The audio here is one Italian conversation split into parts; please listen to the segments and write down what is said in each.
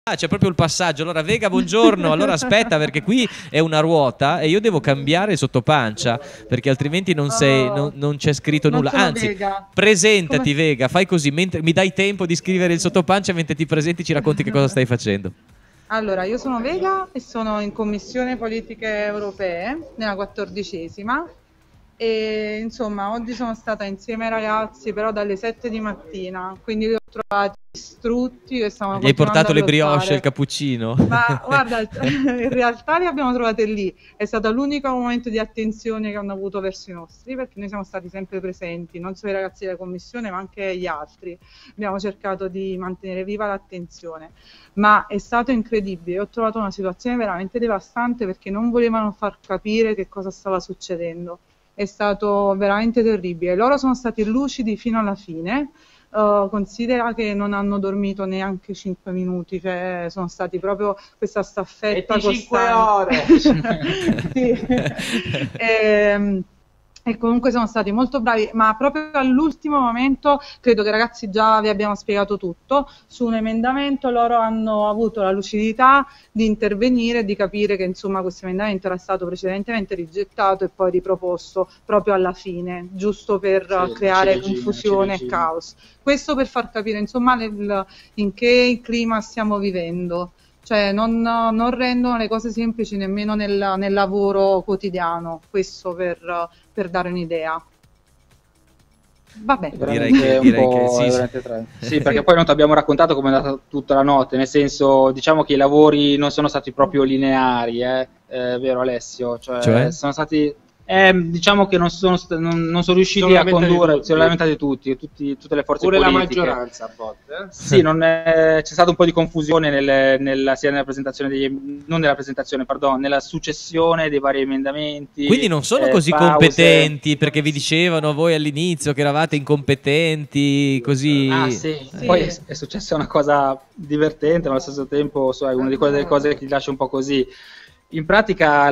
Ah, c'è proprio il passaggio. Allora, Vega, buongiorno. Allora, aspetta, perché qui è una ruota e io devo cambiare il sottopancia, perché altrimenti non c'è scritto Non nulla. sono Anzi, Vega. presentati, Come... Vega. Fai così, mentre mi dai tempo di scrivere il sottopancia, mentre ti presenti ci racconti che cosa stai facendo. Allora, io sono Vega e sono in Commissione Politiche Europee, nella 14ª. E insomma, oggi sono stata insieme ai ragazzi, però dalle 7 di mattina, quindi li ho trovati distrutti e stavano Gli hai continuando portato a le brioche e il lottare. cappuccino? Ma guarda, in realtà le abbiamo trovate lì, è stato l'unico momento di attenzione che hanno avuto verso i nostri, perché noi siamo stati sempre presenti, non solo i ragazzi della commissione, ma anche gli altri. Abbiamo cercato di mantenere viva l'attenzione, ma è stato incredibile. Ho trovato una situazione veramente devastante perché non volevano far capire che cosa stava succedendo. È stato veramente terribile. Loro sono stati lucidi fino alla fine. Considera che non hanno dormito neanche 5 minuti, cioè sono stati proprio questa staffetta 25 ore. Sì. E comunque sono stati molto bravi, ma proprio all'ultimo momento credo che ragazzi già vi abbiamo spiegato tutto su un emendamento. Loro hanno avuto la lucidità di intervenire e di capire che insomma questo emendamento era stato precedentemente rigettato e poi riproposto proprio alla fine, giusto per creare confusione e caos. Questo per far capire insomma in che clima stiamo vivendo. Cioè non rendono le cose semplici nemmeno nel lavoro quotidiano, questo per dare un'idea. Vabbè. Direi che sì. Sì, perché poi non ti abbiamo raccontato come è andata tutta la notte, nel senso, diciamo che i lavori non sono stati proprio lineari, vero Alessio? Cioè? Sono stati... diciamo che non sono riusciti a condurre, si sono lamentati tutte le forze pure politiche. La maggioranza a volte. Sì, c'è stato un po' di confusione sia nella presentazione non nella presentazione, pardon, nella successione dei vari emendamenti. Quindi non sono così competenti, perché vi dicevano voi all'inizio che eravate incompetenti, così... Ah sì. Poi è successa una cosa divertente, ma allo stesso tempo è una di quelle cose che ti lascia un po' così. In pratica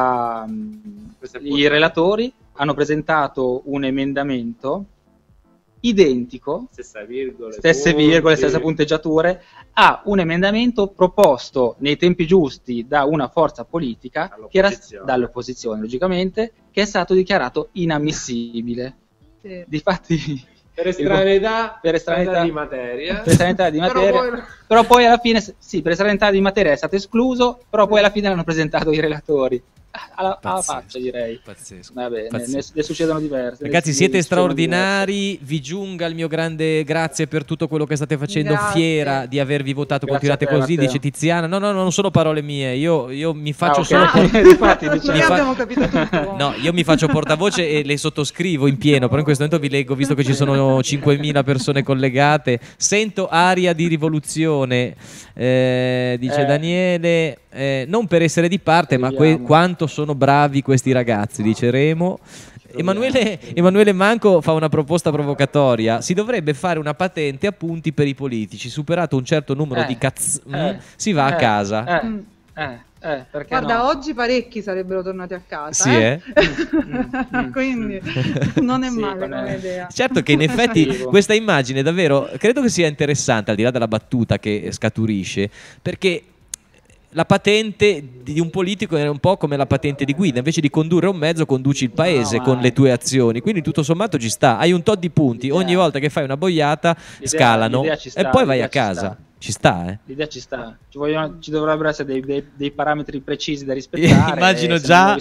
i relatori hanno presentato un emendamento identico, stesse virgole, stesse punteggiature, a un emendamento proposto nei tempi giusti da una forza politica, che era dall'opposizione logicamente, che è stato dichiarato inammissibile. Sì. Difatti... Per estraneità di materia. Per estraneità di materia. Però poi alla fine, sì, per estraneità di materia è stato escluso, però poi alla fine l'hanno presentato i relatori. Alla faccia, direi. Pazzesco. Vabbè, ne succedono diverse. Ragazzi, siete straordinari, vi giunga il mio grande grazie per tutto quello che state facendo, fiera di avervi votato, continuate così, dice Tiziana. No, non sono parole mie, io mi faccio solo abbiamo capito tutto. No, io mi faccio portavoce e le sottoscrivo in pieno, però in questo momento vi leggo, visto che ci sono 5.000 persone collegate. Sento aria di rivoluzione, dice Daniele, non per essere di parte, ma quanto sono bravi questi ragazzi, dice Remo. Emanuele Manco fa una proposta provocatoria: si dovrebbe fare una patente a punti per i politici, superato un certo numero di si va a casa. Guarda, oggi parecchi sarebbero tornati a casa. Sì, quindi non è male come idea. Certo che in effetti questa immagine davvero credo che sia interessante, al di là della battuta che scaturisce, perché la patente di un politico è un po' come la patente di guida: invece di condurre un mezzo conduci il paese con le tue azioni, quindi tutto sommato ci sta, hai un tot di punti, ogni volta che fai una boiata scalano e poi vai a casa. Ci sta, L'idea ci sta. Ci dovrebbero essere dei parametri precisi da rispettare. Immagino già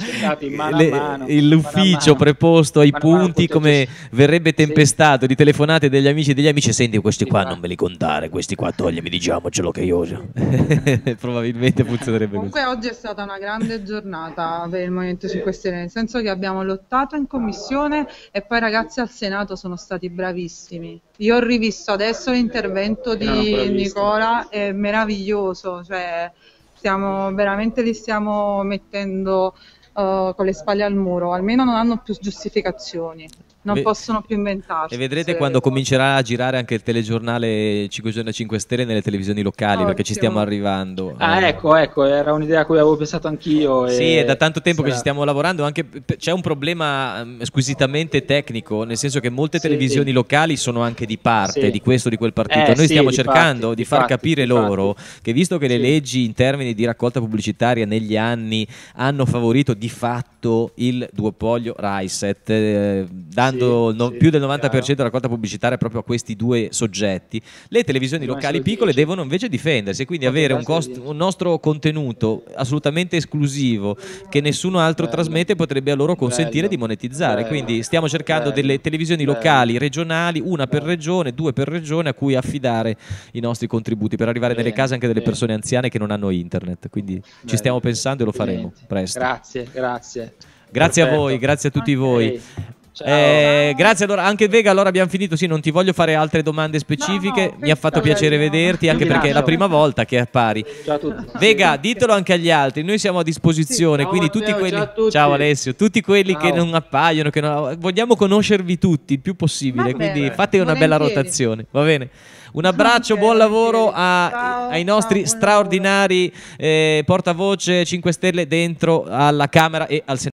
l'ufficio preposto ai punti, come verrebbe tempestato di telefonate degli amici. Senti, questi qua non me li contare, questi qua toglimi, diciamocelo che io probabilmente funzionerebbe così. Comunque oggi è stata una grande giornata per il Movimento 5 Stelle, nel senso che abbiamo lottato in commissione e poi i ragazzi al Senato sono stati bravissimi. Io ho rivisto adesso l'intervento di Nicola, è meraviglioso, cioè veramente li stiamo mettendo con le spalle al muro, almeno non hanno più giustificazioni. non possono più inventarsi. E vedrete quando comincerà a girare anche il telegiornale 5 giorni a 5 stelle nelle televisioni locali, perché ci stiamo arrivando. Ecco, era un'idea a cui avevo pensato anch'io. Sì, è da tanto tempo che ci stiamo lavorando, anche c'è un problema squisitamente tecnico, nel senso che molte televisioni locali sono anche di parte di questo o di quel partito. Noi stiamo cercando di far capire loro che, visto che le leggi in termini di raccolta pubblicitaria negli anni hanno favorito di fatto il duopolio Rai-Set, dando più del 90% della raccolta pubblicitaria proprio a questi due soggetti, le televisioni locali piccole devono invece difendersi e quindi avere un nostro contenuto assolutamente esclusivo che nessuno altro trasmette, potrebbe a loro consentire di monetizzare. Quindi stiamo cercando delle televisioni locali, regionali, una per regione, 2 per regione, a cui affidare i nostri contributi per arrivare nelle case anche delle persone anziane che non hanno internet. Quindi ci stiamo pensando e lo faremo presto. Grazie a voi, grazie a tutti voi. Grazie, allora anche Vega, allora abbiamo finito. Sì, non ti voglio fare altre domande specifiche, mi ha fatto piacere vederti, anche perché è la prima volta che appari. Ciao a tutti. Vega, ditelo anche agli altri, noi siamo a disposizione, quindi tutti quelli, ciao Alessio, tutti quelli che non appaiono, che non... vogliamo conoscervi tutti il più possibile, quindi fate una bella rotazione, va bene? Un abbraccio, buon lavoro ai nostri straordinari portavoce 5 Stelle dentro alla Camera e al Senato.